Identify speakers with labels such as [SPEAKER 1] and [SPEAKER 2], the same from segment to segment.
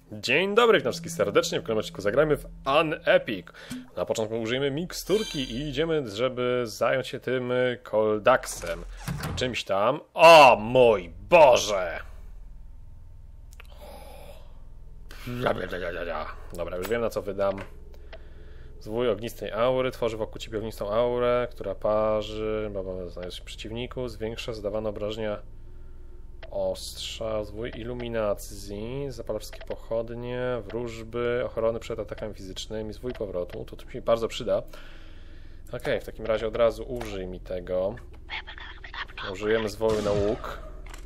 [SPEAKER 1] Dzień dobry, witam wszystkich serdecznie. W kolejnym odcinku zagrajmy w Unepic. Na początku użyjemy miksturki i idziemy, żeby zająć się tym Coldaxem. Czymś tam. O mój Boże! Dobra, już wiem, na co wydam. Zwój ognistej aury tworzy wokół ciebie ognistą aurę, która parzy znajdziesz przeciwników, zwiększa zadawane obrażenia ostrza, zwój iluminacji, zapala wszystkie pochodnie, wróżby, ochrony przed atakami fizycznymi, zwój powrotu. To mi się bardzo przyda. Ok, w takim razie od razu użyj mi tego. Użyjemy zwoju na łuk.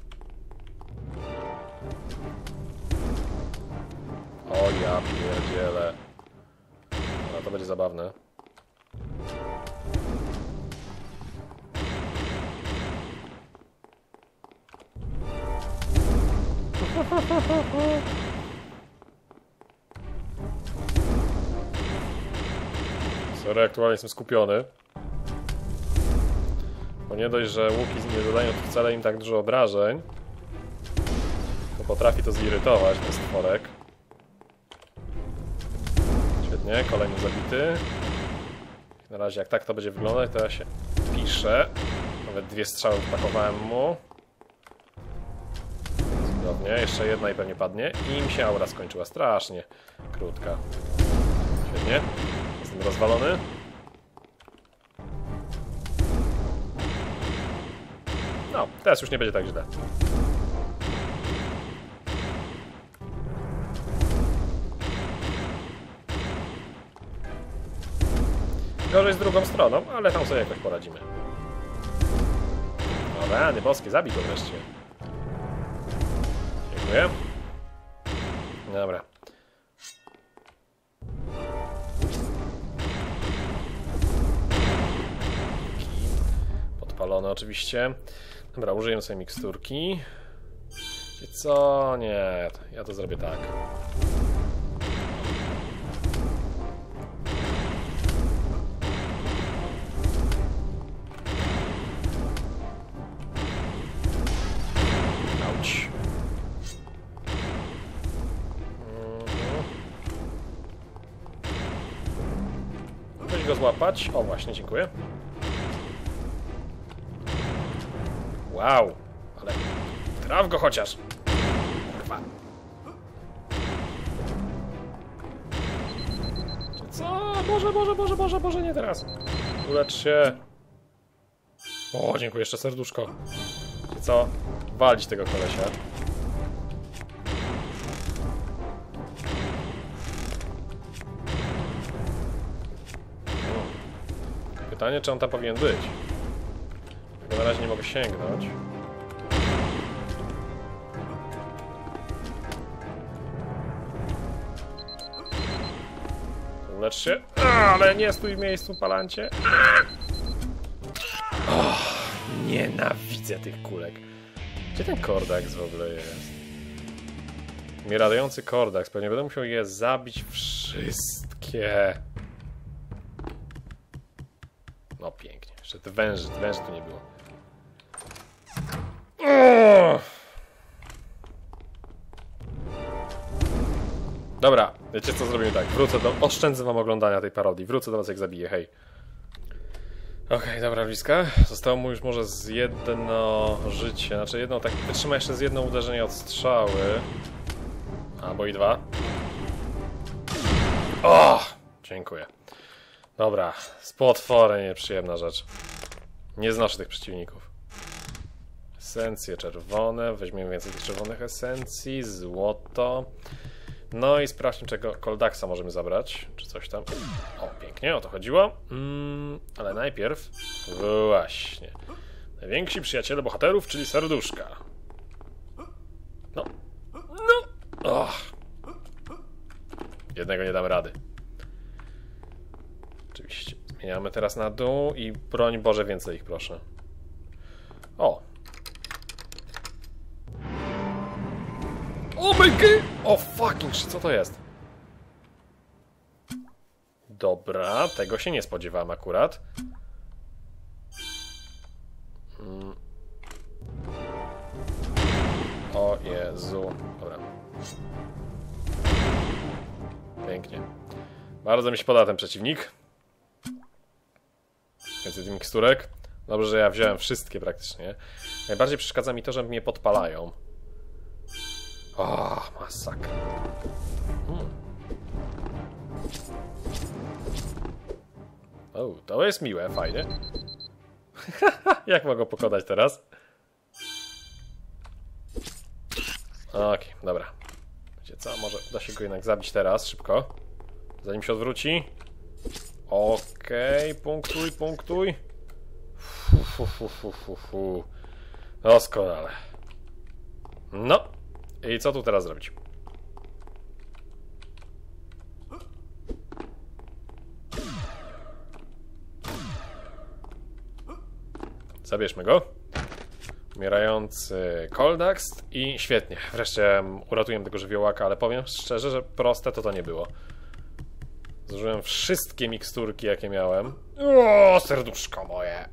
[SPEAKER 1] O ja pierdzielę. No to będzie zabawne. Sorry, aktualnie jestem skupiony. Bo nie dość, że łuki nie zadają wcale im tak dużo obrażeń, to potrafi to zirytować, ten stworek. Świetnie, kolejny zabity. Na razie jak tak to będzie wyglądać, to ja się piszę. Nawet 2 strzały wpakowałem mu. Cudownie, jeszcze jedna i pewnie padnie. I mi się aura skończyła, strasznie krótka. Świetnie, jestem rozwalony. No, teraz już nie będzie tak źle. Gorzej z drugą stroną, ale tam sobie jakoś poradzimy. O rany boskie, zabij go wreszcie. Dziękuję. Dobra. Podpalone oczywiście. Dobra, użyję sobie miksturki. I co? Nie, ja to zrobię tak. Auć. Chcesz go złapać? O właśnie, dziękuję. Wow, ale traf go chociaż. Kurwa. Co? Boże, nie teraz. Ulecz się. O, dziękuję, jeszcze serduszko. Co? Walić tego kolesia. Pytanie, czy on tam powinien być? Bo na razie nie mogę sięgnąć. Ulecz się. Ale nie stój w miejscu, palancie. Nienawidzę tych kulek. Gdzie ten Cordax w ogóle jest? Mieradający Cordax. Pewnie będę musiał je zabić wszystkie. No pięknie. Jeszcze te węży tu nie było. Dobra, wiecie co, zrobimy tak. Oszczędzę wam oglądania tej parodii. Wrócę do was jak zabiję, hej. Okej, dobra, bliska. Zostało mu już może z jedno życie. Znaczy jedno, tak wytrzyma jeszcze z jedno uderzenie od strzały. Albo i 2. O! Dziękuję. Dobra, z potworem nieprzyjemna rzecz. Nie znoszę tych przeciwników. Esencje czerwone. Weźmiemy więcej tych czerwonych esencji. Złoto. No i sprawdźmy, czego Coldaxa możemy zabrać. Czy coś tam. O, pięknie, o to chodziło. Ale najpierw... Właśnie. Najwięksi przyjaciele bohaterów, czyli serduszka. No. Och. Jednego nie dam rady. Oczywiście. Zmieniamy teraz na dół i broń Boże więcej ich proszę. O! O my god! O fucking shit, co to jest? Dobra, tego się nie spodziewałem akurat. O Jezu. Dobra. Pięknie. Bardzo mi się poda ten przeciwnik. Więcej tych miksturek. Dobrze, że ja wziąłem wszystkie praktycznie. Najbardziej przeszkadza mi to, że mnie podpalają. O, masakra. O, to jest miłe, fajnie. Jak mogę pokonać teraz? Okej, dobra. Wiecie co, może da się go jednak zabić teraz, szybko. Zanim się odwróci. Okej, punktuj, punktuj. Doskonale. No. I co tu teraz zrobić? Zabierzmy go. Umierający Coldax i świetnie. Wreszcie uratujemy tego żywiołaka, ale powiem szczerze, że proste to nie było. Zużyłem wszystkie miksturki, jakie miałem. O, serduszko moje!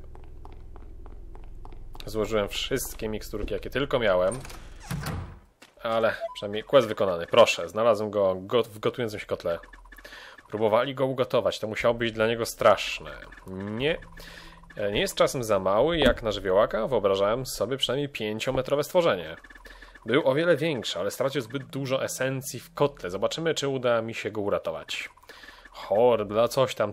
[SPEAKER 1] Złożyłem wszystkie miksturki, jakie tylko miałem. Ale przynajmniej quest wykonany. Proszę, znalazłem go w gotującym się kotle. Próbowali go ugotować. To musiało być dla niego straszne. Nie jest czasem za mały jak na żywiołaka. Wyobrażałem sobie przynajmniej 5-metrowe stworzenie. Był o wiele większy, ale stracił zbyt dużo esencji w kotle. Zobaczymy, czy uda mi się go uratować. Horda, coś tam.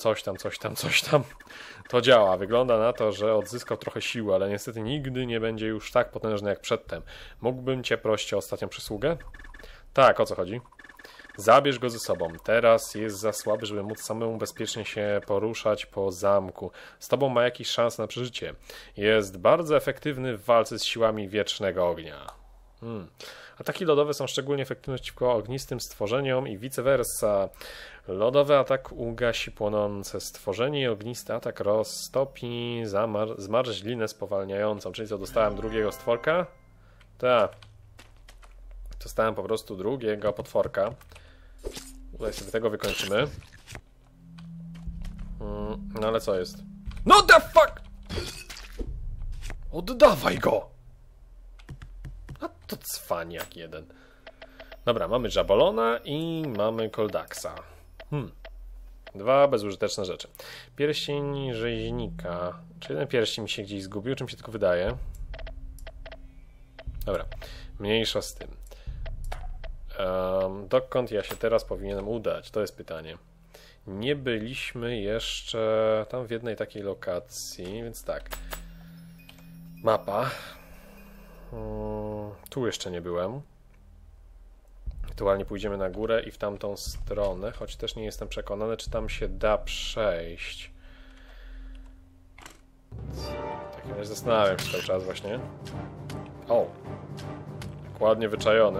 [SPEAKER 1] To działa. Wygląda na to, że odzyskał trochę siły, ale niestety nigdy nie będzie już tak potężny jak przedtem. Mógłbym cię prosić o ostatnią przysługę? Tak, o co chodzi? Zabierz go ze sobą. Teraz jest za słaby, żeby móc samemu bezpiecznie się poruszać po zamku. Z tobą ma jakieś szanse na przeżycie. Jest bardzo efektywny w walce z siłami wiecznego ognia. Ataki lodowe są szczególnie efektywne przeciwko ognistym stworzeniom i vice versa. Lodowy atak ugasi płonące stworzenie i ognisty atak roztopi zmarzlinę spowalniającą. Czyli co, dostałem drugiego stworka? Tak. Dostałem po prostu drugiego potworka. Tutaj sobie tego wykończymy. No ale co jest? No the fuck! Oddawaj go! A to cwaniak jeden. Dobra, mamy Jabolona i mamy Coldaxa. Dwa bezużyteczne rzeczy. Pierścień rzeźnika. Czy jeden pierścień mi się gdzieś zgubił? Czym się tylko wydaje? Dobra, mniejsza z tym. Dokąd ja się teraz powinienem udać? To jest pytanie. Nie byliśmy jeszcze tam w jednej takiej lokacji, więc tak. Mapa. Tu jeszcze nie byłem. Aktualnie pójdziemy na górę i w tamtą stronę, choć też nie jestem przekonany, czy tam się da przejść. W takim razie zastanawiam się cały czas właśnie. O! Dokładnie wyczajony.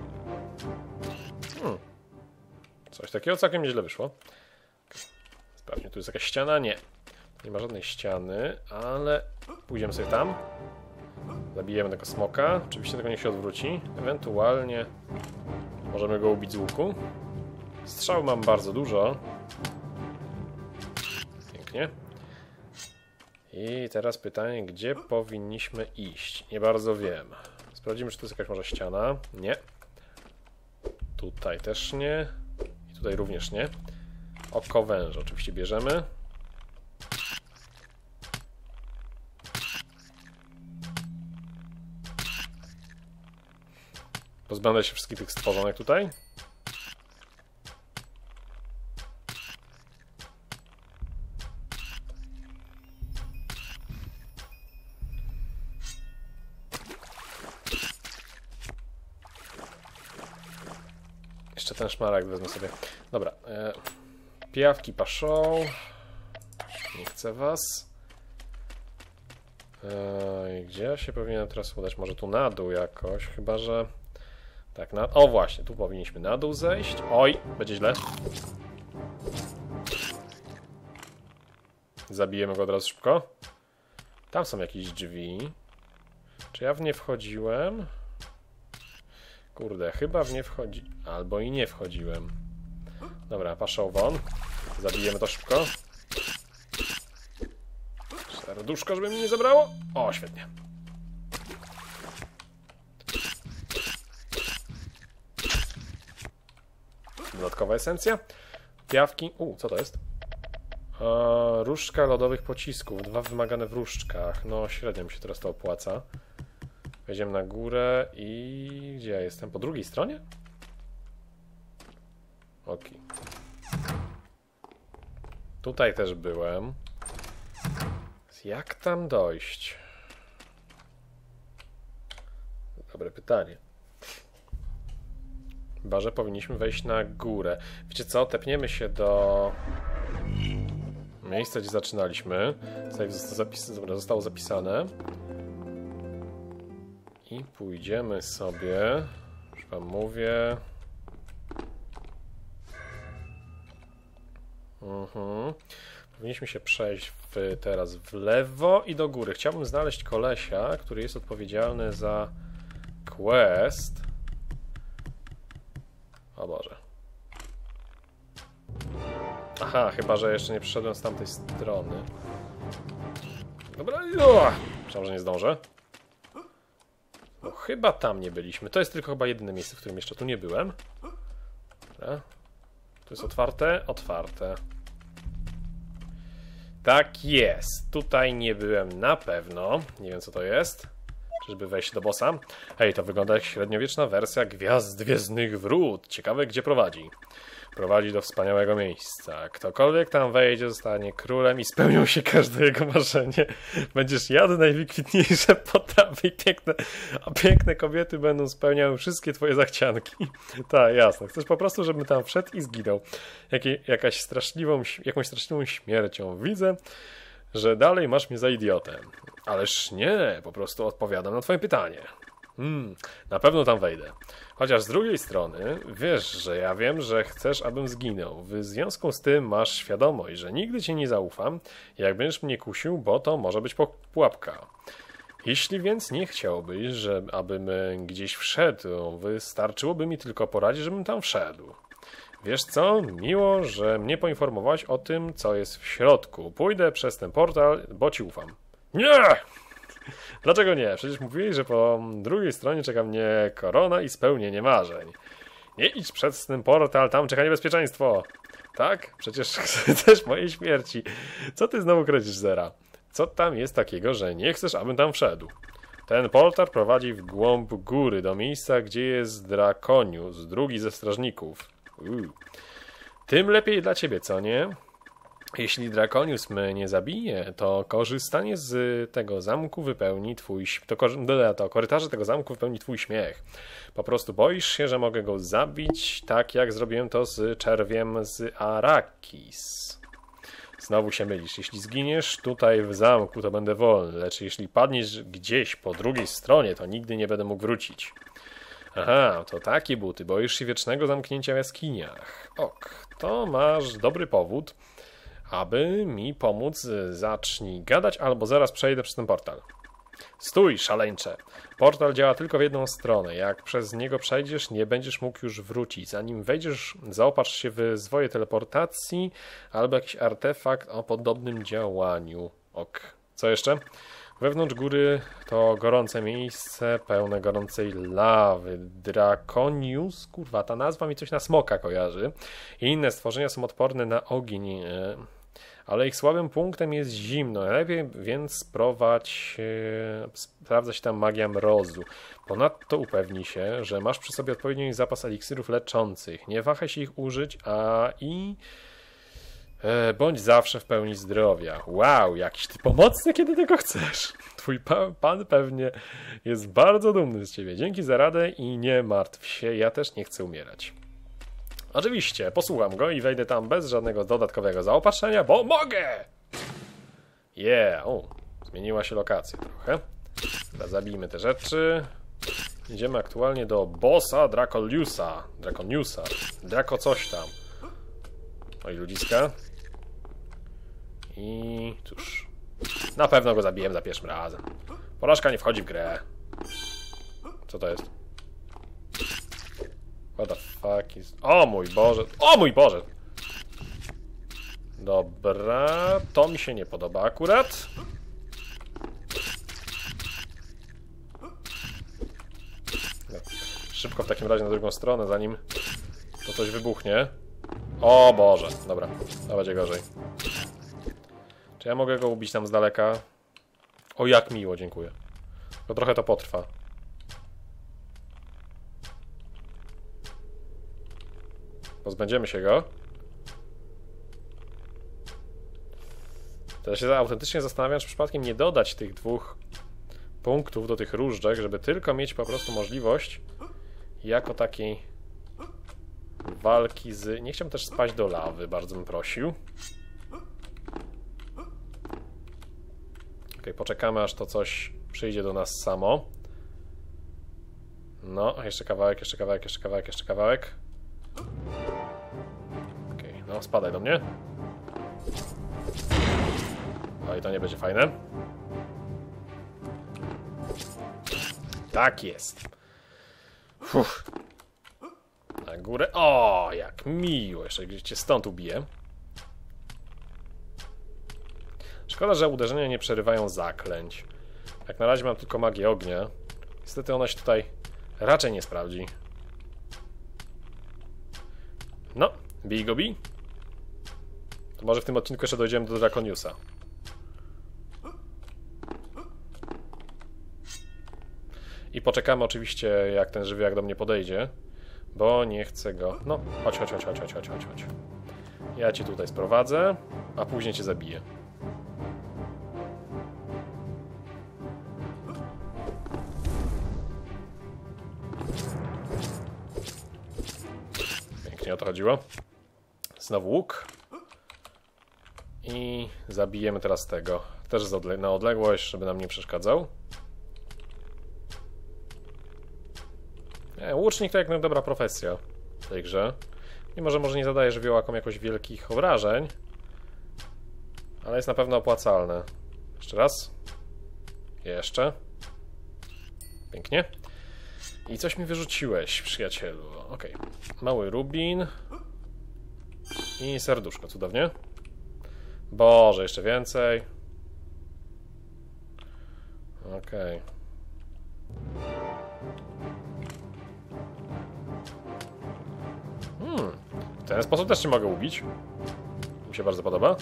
[SPEAKER 1] Coś takiego całkiem nieźle wyszło. Sprawdźmy, tu jest jakaś ściana? Nie. Nie ma żadnej ściany, ale pójdziemy sobie tam. Zabijemy tego smoka. Oczywiście tego niech się odwróci. Ewentualnie możemy go ubić z łuku. Strzał mam bardzo dużo. Pięknie. I teraz pytanie, gdzie powinniśmy iść? Nie bardzo wiem. Sprawdzimy, czy to jest jakaś może ściana. Nie. Tutaj też nie. I tutaj również nie. Oko węża oczywiście bierzemy. Pozbędę się wszystkich tych stworzonek tutaj. Jeszcze ten szmaragd wezmę sobie. Dobra. Pijawki paszą. Nie chcę was. Gdzie ja się powinienem teraz udać? Może tu na dół jakoś, chyba że... Tak, o właśnie, tu powinniśmy na dół zejść. Oj, będzie źle. Zabijemy go od razu szybko. Tam są jakieś drzwi. Czy ja w nie wchodziłem? Kurde, chyba w nie wchodzi... Albo i nie wchodziłem. Dobra, paszą won. Zabijemy to szybko. Serduszko, żeby mi nie zabrało. O, świetnie. Dodatkowa esencja. Piawki. Co to jest? Różdżka lodowych pocisków. 2 wymagane w różdżkach. No, średnio mi się teraz to opłaca. Wejdziemy na górę i... Gdzie ja jestem? Po drugiej stronie? Ok. Tutaj też byłem. Jak tam dojść? Dobre pytanie. Chyba że powinniśmy wejść na górę. Wiecie co? Tepniemy się do miejsca, gdzie zaczynaliśmy. Zostało zapisane. I pójdziemy sobie... Już wam mówię... Powinniśmy się przejść teraz w lewo i do góry. Chciałbym znaleźć kolesia, który jest odpowiedzialny za quest. O Boże. Aha, chyba że jeszcze nie przyszedłem z tamtej strony. Dobra, myślałem, że nie zdążę. No, chyba tam nie byliśmy. To jest tylko chyba jedyne miejsce, w którym jeszcze tu nie byłem. Dobra. Tu jest otwarte? Otwarte. Tak jest. Tutaj nie byłem na pewno. Nie wiem, co to jest. Czyżby wejść do bossa? Hej, to wygląda jak średniowieczna wersja Gwiazd Gwiezdnych Wrót. Ciekawe, gdzie prowadzi. Prowadzi do wspaniałego miejsca. Ktokolwiek tam wejdzie, zostanie królem i spełnią się każde jego marzenie. Będziesz jadł najwykwintniejsze potrawy i piękne kobiety będą spełniały wszystkie twoje zachcianki. Tak, jasne. Chcesz po prostu, żebym tam wszedł i zginął. Jakąś straszliwą śmiercią. Widzę, że dalej masz mnie za idiotę. Ależ nie, po prostu odpowiadam na twoje pytanie. Na pewno tam wejdę. Chociaż z drugiej strony, wiesz, że ja wiem, że chcesz, abym zginął. W związku z tym masz świadomość, że nigdy ci nie zaufam, jak będziesz mnie kusił, bo to może być pułapka. Jeśli więc nie chciałbyś, abym gdzieś wszedł, wystarczyłoby mi tylko poradzić, żebym tam wszedł. Wiesz co? Miło, że mnie poinformowałeś o tym, co jest w środku. Pójdę przez ten portal, bo ci ufam. Nie! Dlaczego nie? Przecież mówiłeś, że po drugiej stronie czeka mnie korona i spełnienie marzeń. Nie idź przez ten portal, tam czeka niebezpieczeństwo. Tak? Przecież chcesz mojej śmierci. Co ty znowu kręcisz, Zera? Co tam jest takiego, że nie chcesz, abym tam wszedł? Ten portal prowadzi w głąb góry, do miejsca, gdzie jest Drakonius, drugi ze strażników. Tym lepiej dla ciebie, co nie? Jeśli Drakonius mnie nie zabije, to korzystanie z tego zamku wypełni twój... To korytarze tego zamku wypełni twój śmiech. Po prostu boisz się, że mogę go zabić, tak jak zrobiłem to z czerwiem z Arrakis. Znowu się mylisz. Jeśli zginiesz tutaj w zamku, to będę wolny, lecz jeśli padniesz gdzieś po drugiej stronie, to nigdy nie będę mógł wrócić. Aha, to takie buty. Boisz się wiecznego zamknięcia w jaskiniach. Ok, to masz dobry powód, aby mi pomóc. Zacznij gadać, albo zaraz przejdę przez ten portal. Stój, szaleńcze. Portal działa tylko w jedną stronę. Jak przez niego przejdziesz, nie będziesz mógł już wrócić. Zanim wejdziesz, zaopatrz się w zwoje teleportacji albo jakiś artefakt o podobnym działaniu. Ok. Co jeszcze? Wewnątrz góry to gorące miejsce pełne gorącej lawy. Drakonius, kurwa, ta nazwa mi coś na smoka kojarzy. I inne stworzenia są odporne na ogień, ale ich słabym punktem jest zimno. Lepiej więc sprawdza się tam magia mrozu. Ponadto upewnij się, że masz przy sobie odpowiedni zapas eliksirów leczących. Nie wahaj się ich użyć, bądź zawsze w pełni zdrowia. Wow, jakiś ty pomocny, kiedy tego chcesz. Twój pan pewnie jest bardzo dumny z ciebie. Dzięki za radę i nie martw się, ja też nie chcę umierać. Oczywiście, posłucham go i wejdę tam bez żadnego dodatkowego zaopatrzenia, bo mogę! Zmieniła się lokacja trochę. Dobra, zabijmy te rzeczy. Idziemy aktualnie do bossa Drakoniusa. Drako coś tam. Oj, ludziska. I cóż, na pewno go zabiłem za pierwszym razem. Porażka nie wchodzi w grę. Co to jest? What the fuck is... O mój Boże! O mój Boże! Dobra, to mi się nie podoba akurat. No, szybko w takim razie na drugą stronę, zanim To coś wybuchnie. O Boże, dobra, to będzie gorzej. Czy ja mogę go ubić tam z daleka? O, jak miło, dziękuję. Tylko trochę to potrwa. Pozbędziemy się go. Teraz się autentycznie zastanawiam, czy przypadkiem nie dodać tych 2 punktów do tych różdżek, żeby tylko mieć po prostu możliwość jako takiej walki z... Nie chciałbym też spaść do lawy, bardzo bym prosił. Ok, poczekamy, aż to coś przyjdzie do nas samo. No, jeszcze kawałek, jeszcze kawałek, jeszcze kawałek, jeszcze kawałek. Ok, no spadaj do mnie. O, i to nie będzie fajne. Tak jest. Uff. Na górę. O, jak miło. Jeszcze gdzieś cię stąd ubiję. Szkoda, że uderzenia nie przerywają zaklęć. Jak na razie mam tylko magię ognia. Niestety ona się tutaj raczej nie sprawdzi. No, bij go, bij. To może w tym odcinku jeszcze dojdziemy do Drakoniusa. I poczekamy oczywiście, jak ten żywiołak do mnie podejdzie, bo nie chcę go... No, chodź, chodź, chodź, chodź, chodź, chodź, chodź, chodź. Ja cię tutaj sprowadzę, a później cię zabiję. Pięknie o to chodziło. Znowu łuk. I zabijemy teraz tego. Też na odległość, żeby nam nie przeszkadzał. Łucznik to jak dobra profesja w tej grze. Mimo, że może nie zadaje żywiołakom jakoś wielkich obrażeń, ale jest na pewno opłacalne. Jeszcze raz. Jeszcze. Pięknie. I coś mi wyrzuciłeś, przyjacielu. Ok. Mały rubin. I serduszko, cudownie. Boże, jeszcze więcej. Okej. W ten sposób też cię mogę ubić. Mi się bardzo podoba.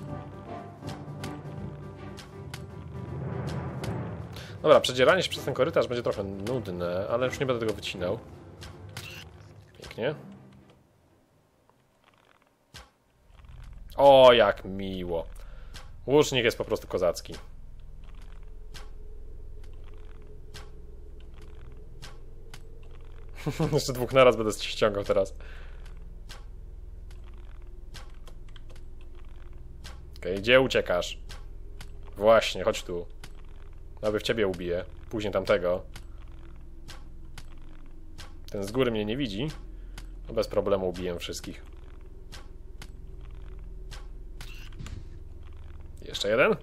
[SPEAKER 1] Dobra, przedzieranie się przez ten korytarz będzie trochę nudne, ale już nie będę tego wycinał. Pięknie. O, jak miło. Łucznik jest po prostu kozacki. Jeszcze 2 naraz będę ściągał teraz. Okej, gdzie uciekasz? Właśnie, chodź tu. Aby w ciebie ubiję. Później tamtego. Ten z góry mnie nie widzi. No bez problemu ubiję wszystkich. Jeszcze jeden.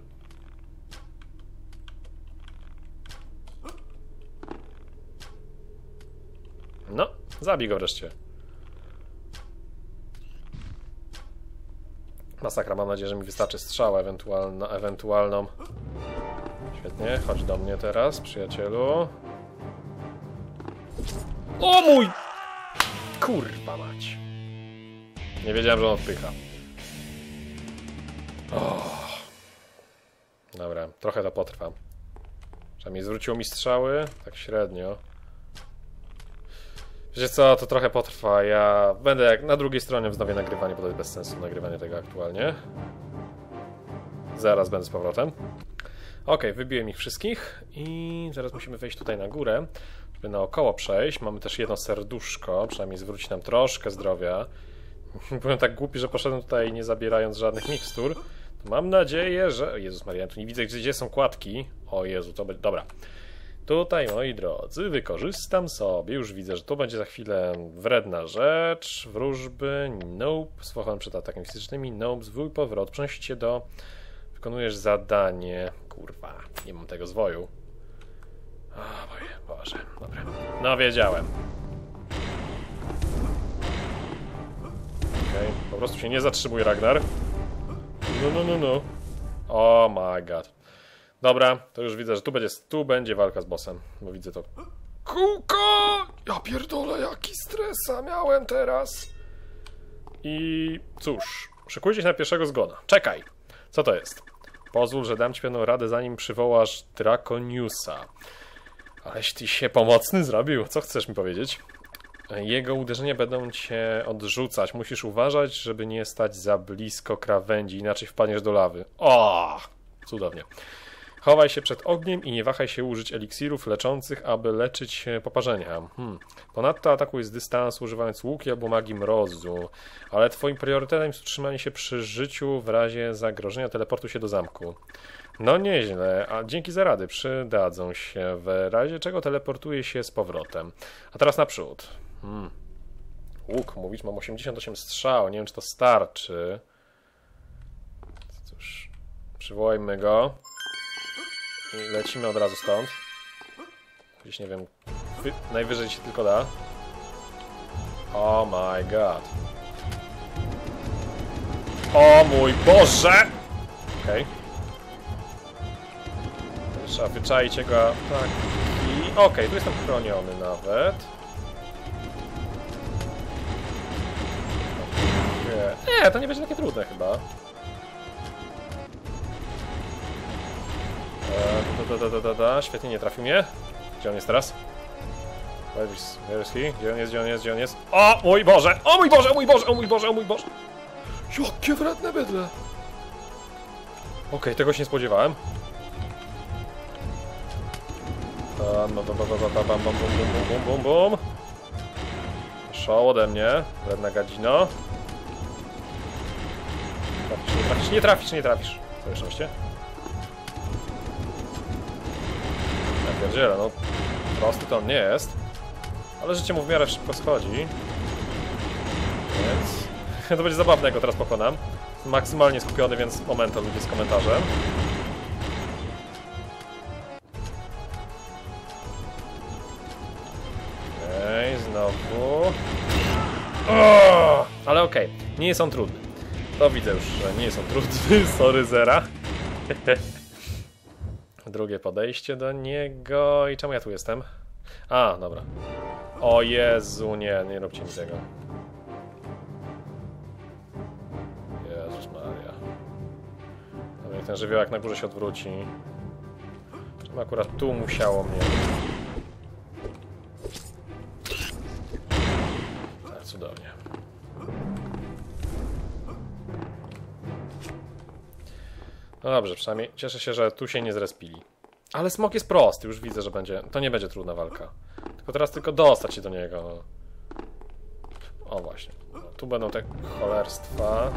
[SPEAKER 1] No, zabij go wreszcie. Masakra, mam nadzieję, że mi wystarczy strzała ewentualną. Świetnie, chodź do mnie teraz, przyjacielu. O mój! Kurwa mać. Nie wiedziałem, że on odpycha. Oh. Dobra, trochę to potrwa. Przynajmniej zwróciło mi strzały, tak średnio. Wiecie co, to trochę potrwa. Ja będę jak na drugiej stronie wznowię nagrywanie, bo to jest bez sensu nagrywanie tego aktualnie. Zaraz będę z powrotem. Ok, wybiłem ich wszystkich i zaraz musimy wejść tutaj na górę, żeby naokoło przejść. Mamy też jedno serduszko, przynajmniej zwróci nam troszkę zdrowia. Byłem tak głupi, że poszedłem tutaj nie zabierając żadnych mikstur. To mam nadzieję, że... Jezus Maria, tu nie widzę, gdzie są kładki. O Jezu, to będzie... Dobra. Tutaj, moi drodzy, wykorzystam sobie. Już widzę, że to będzie za chwilę wredna rzecz. Wróżby, nope. Z fochą przed atakiem fizycznymi, nope. Zwój powrot. Przenosić się do... Wykonujesz zadanie. Kurwa, nie mam tego zwoju. O Boże, dobra. No, wiedziałem. Okej, po prostu się nie zatrzymuje Ragnar. No. Oh my god. Dobra, to już widzę, że tu będzie walka z bossem, bo widzę to Kółko! Ja pierdolę, jaki stresa miałem teraz. I cóż, szykujcie się na pierwszego zgona. Czekaj, co to jest? Pozwól, że dam ci pewną radę, zanim przywołasz Drakoniusa. Aleś ty się pomocny zrobił. Co chcesz mi powiedzieć? Jego uderzenia będą cię odrzucać. Musisz uważać, żeby nie stać za blisko krawędzi, inaczej wpadniesz do lawy. O! Cudownie. Chowaj się przed ogniem i nie wahaj się użyć eliksirów leczących, aby leczyć poparzenia. Ponadto atakuj z dystansu, używając łuki albo magii mrozu. Ale twoim priorytetem jest utrzymanie się przy życiu w razie zagrożenia. Teleportuj się do zamku. No nieźle, a dzięki za rady, przydadzą się, w razie czego teleportuje się z powrotem. A teraz naprzód. Łuk, mówić, mam 88 strzał, nie wiem czy to starczy. Cóż, przywołajmy go. I lecimy od razu stąd. Gdzieś nie wiem, najwyżej się tylko da. Oh my god. O mój Boże! Okej. Trzeba wyczaić jego ataki. Okej, tu jestem chroniony nawet. Nie, to nie będzie takie trudne chyba. Świetnie, nie trafił mnie. Gdzie on jest teraz? Where is he? Gdzie on jest, gdzie on jest, gdzie on jest? O mój Boże! O mój Boże, o mój Boże, o mój Boże, o mój Boże! Jakie wredne bydle! Okej, tego się nie spodziewałem. Bum, bum. Show ode mnie, wredna gadzino. Nie trafisz. Całe szczęście. Ja pierdzielę, no prosty to on nie jest. Ale życie mu w miarę szybko schodzi. Więc to będzie zabawne, jak go teraz pokonam. Jestem maksymalnie skupiony, więc momentum ludzie z komentarzem. Znowu. Ale okej, nie są trudne. To widzę już, że nie są trudne. Sorry, Zera. Drugie podejście do niego. I czemu ja tu jestem? A, dobra. O Jezu, nie róbcie mi tego. Jezus Maria. Dobra, ten żywiołak na górze się odwróci. Czemu akurat tu musiało mnie. Cudownie. No dobrze, przynajmniej cieszę się, że tu się nie zrespili. Ale smok jest prosty, już widzę, że to nie będzie trudna walka. Tylko teraz dostać się do niego. O właśnie. Tu będą te cholerstwa.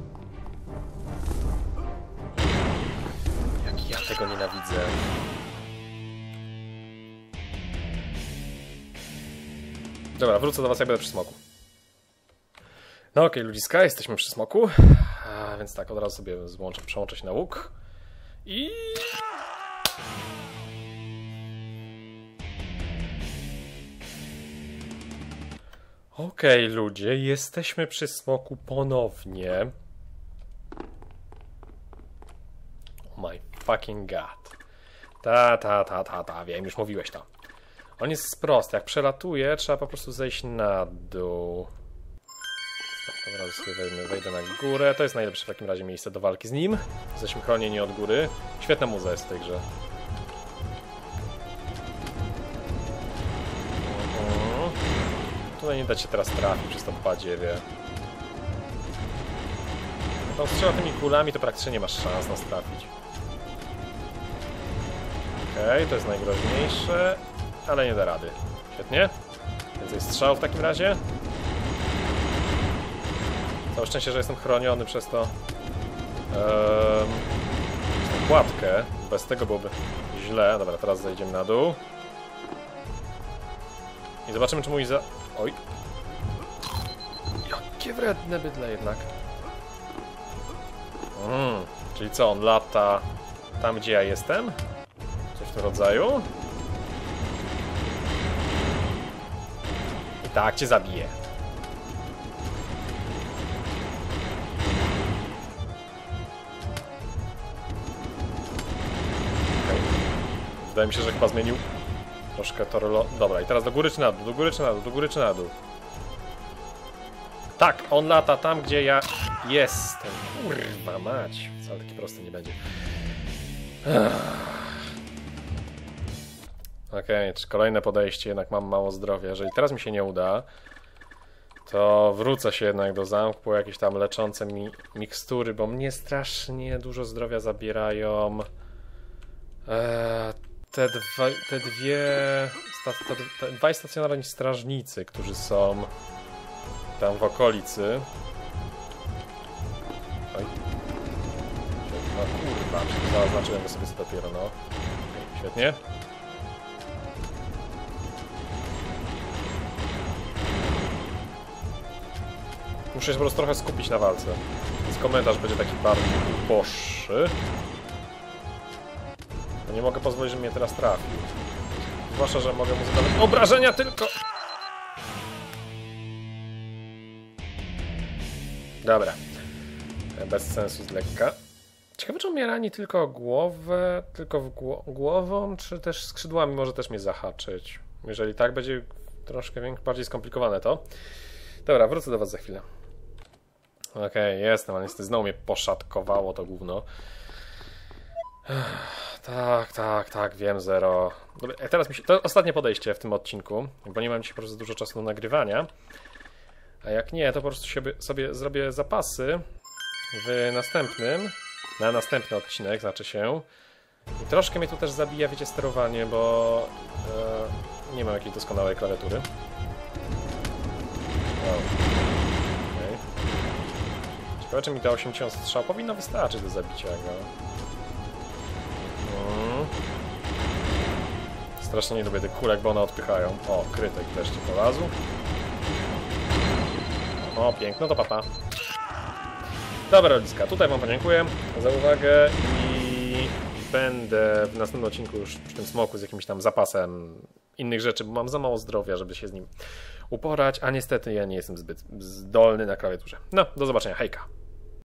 [SPEAKER 1] Jak ja tego nienawidzę. Dobra, wrócę do was jak będę przy smoku. No okej, ludziska, jesteśmy przy smoku. A więc tak, od razu sobie przełączę się na łuk. I... Okej, ludzie, jesteśmy przy smoku ponownie. Oh my fucking god. Wiem, już mówiłeś to. On jest prosty, jak przelatuje, trzeba po prostu zejść na dół. Od razu sobie wejdę na górę. To jest najlepsze w takim razie miejsce do walki z nim. Jesteśmy chronieni od góry. Świetna muza jest w tej grze. Tutaj nie da się teraz trafić przez to badziewie. Jak on strzela tymi kulami, to praktycznie nie masz szans nas trafić. Okej, to jest najgroźniejsze, ale nie da rady. Świetnie. Więcej strzał w takim razie. Całe szczęście, że jestem chroniony przez to tą kładkę. Bez tego byłoby źle. Dobra, teraz zejdziemy na dół. I zobaczymy, czy mój Oj. Jakie wredne bydle jednak. Czyli co, on lata tam, gdzie ja jestem? Coś w tym rodzaju? I tak cię zabiję. Wydaje mi się, że chyba zmienił Troszkę torlo... Dobra, i teraz do góry czy na dół, do góry czy na dół, do góry czy na dół. Tak, on lata tam, gdzie ja jestem. Kurwa mać. Wcale taki prosty nie będzie. Okej, kolejne podejście, jednak mam mało zdrowia. Jeżeli teraz mi się nie uda, to wrócę się jednak do zamku po jakieś tam leczące mikstury, bo mnie strasznie dużo zdrowia zabierają te dwaj stacjonarni strażnicy, którzy są tam w okolicy. Oj. No kurwa, zaznaczyłem go sobie dopiero, no. Świetnie. Muszę się po prostu trochę skupić na walce. Więc komentarz będzie taki bardziej boższy. No nie mogę pozwolić, że mnie teraz trafił. Zwłaszcza, że mogę mu zadawać obrażenia tylko! Dobra. Bez sensu z lekka. Ciekawe, czy on mnie rani tylko głowę, tylko głową, czy też skrzydłami może też mnie zahaczyć. Jeżeli tak, będzie troszkę bardziej skomplikowane to. Dobra, wrócę do was za chwilę. Okej, jestem, ale niestety znowu mnie poszatkowało to gówno. Tak, wiem, Zero. Dobra, teraz to ostatnie podejście w tym odcinku, bo nie mam dzisiaj po prostu dużo czasu do nagrywania. A jak nie, to po prostu sobie zrobię zapasy w następnym, na następny odcinek, znaczy się. I troszkę mnie tu też zabija, wiecie, sterowanie, bo nie mam jakiejś doskonałej klawiatury. Wow. Okay. Ciekawe, czy mi ta 80 strzał powinno wystarczyć do zabicia go. Strasznie nie lubię tych kulek, bo one odpychają. O, krytek wreszcie polazł. O, piękno, to papa. Dobra, rodziska, tutaj wam podziękuję za uwagę i będę w następnym odcinku już przy tym smoku z jakimś tam zapasem innych rzeczy, bo mam za mało zdrowia, żeby się z nim uporać, a niestety ja nie jestem zbyt zdolny na klawiaturze. No, do zobaczenia, hejka!